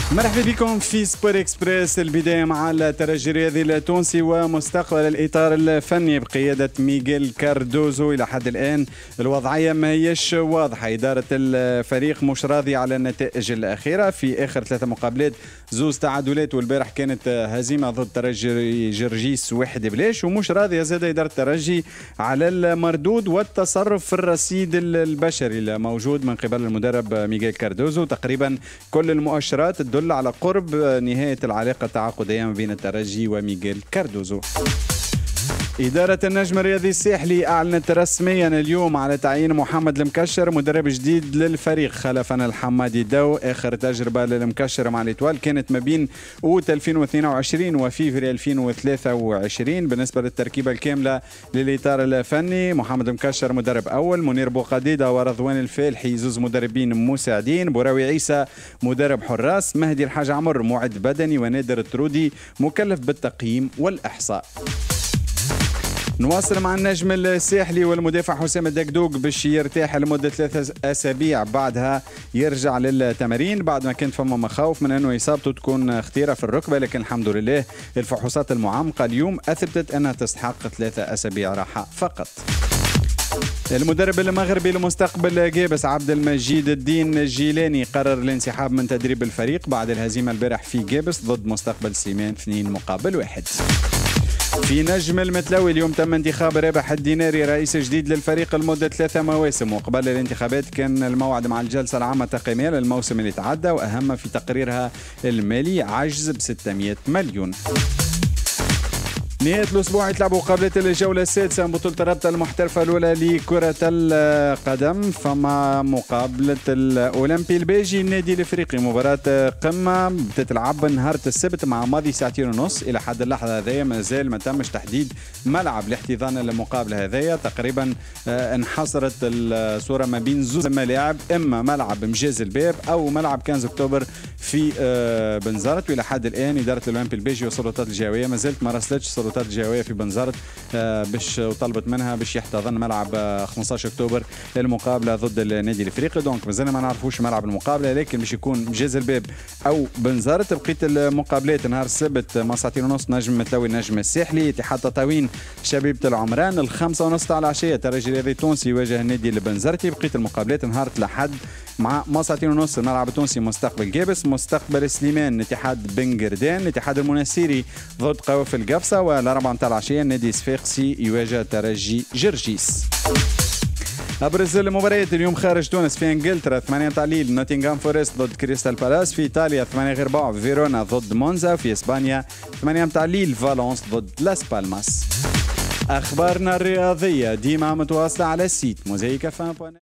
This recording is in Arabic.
مرحبا بكم في سبور اكسبريس. البداية مع الترجي الرياضي التونسي ومستقبل الإطار الفني بقيادة ميغيل كاردوزو. إلى حد الآن الوضعية ما هيش واضحة، إدارة الفريق مش راضية على النتائج الأخيرة في آخر 3 مقابلات، 2 تعادلات، والبارح كانت هزيمة ضد ترجي جرجيس 1-0، ومش راضية زاد إدارة الترجي على المردود والتصرف في الرصيد البشري الموجود من قبل المدرب ميغيل كاردوزو. تقريبا كل المؤشرات تدل على قرب نهاية العلاقة التعاقدية ما بين الترجي وميغيل كاردوزو. إدارة النجم الرياضي الساحلي أعلنت رسميا اليوم على تعيين محمد المكشر مدرب جديد للفريق خلفا الحمادي دو. آخر تجربة للمكشر مع الإتوال كانت ما بين أوت 2022 وفيفري 2023. بالنسبة للتركيبة الكاملة للإطار الفني، محمد المكشر مدرب أول، منير بوقديدة ورضوان الفالحي 2 مدربين مساعدين، بوراوي عيسى مدرب حراس، مهدي الحاج عمر معد بدني، ونادر الترودي مكلف بالتقييم والإحصاء. نواصل مع النجم الساحلي والمدافع حسام الدقدوق باش يرتاح لمدة 3 أسابيع، بعدها يرجع للتمارين بعد ما كانت فما مخاوف من أنه إصابته تكون خطيرة في الركبة، لكن الحمد لله الفحوصات المعمقة اليوم أثبتت أنها تستحق 3 أسابيع راحة فقط. المدرب المغربي لمستقبل جابس عبد المجيد الدين الجيلاني قرر الانسحاب من تدريب الفريق بعد الهزيمة البارح في جابس ضد مستقبل سليمان 2-1. في نجم المتلوي اليوم تم انتخاب رابح الديناري رئيس جديد للفريق لمدة 3 مواسم، وقبل الانتخابات كان الموعد مع الجلسة العامة التقييمية للموسم اللي تعدى، وأهم في تقريرها المالي عجز ب 600 مليون. نهاية الأسبوع يتلعبوا مقابلات الجولة السادسة من بطولة الرابطة المحترفة الأولى لكرة القدم. فما مقابلة الأولمبي الباجي النادي الإفريقي، مباراة قمة بتتلعب نهار السبت مع ماضي 2.5 ساعة. إلى حد اللحظة هذايا مازال ما تمش تحديد ملعب لاحتضان المقابلة هذايا. تقريبا انحصرت الصورة ما بين 2 ملاعب، إما ملعب مجاز الباب أو ملعب 15 أكتوبر في بنزرت. وإلى حد الآن إدارة الأولمبي الباجي والسلطات الجهوية ما زالت ما راسلتش السلطات الجهوية في بنزرت باش وطلبت منها باش يحتضن ملعب 15 أكتوبر للمقابلة ضد النادي الإفريقي. دونك مازلنا ما نعرفوش ملعب المقابلة، لكن باش يكون مجاز الباب أو بنزرت. بقيت المقابلات نهار السبت مع 2:30 نجم متلوي النجم الساحلي، اتحاد تطاوين شبيبة العمران 5:30 تاع العشية الترجي الرياضي التونسي يواجه النادي البنزرتي. بقيت المقابلات نهار الأحد مع 2:30 الملعب التونسي مستقبل جابس، مستقبل سليمان اتحاد بن قردان، اتحاد المناسيري ضد قوافل قفصة، والأربعة متاع العشية النادي صفاقسي يواجه ترجي جرجيس. أبرز المباريات اليوم خارج تونس: في انجلترا 8 متاع الليل نوتنغهام فورست ضد كريستال بالاس، في ايطاليا 8:15 فيرونا ضد مونزا، في اسبانيا 8 متاع الليل فالنس ضد لاس بالماس. أخبارنا الرياضية ديما متواصلة على السيت موزايك.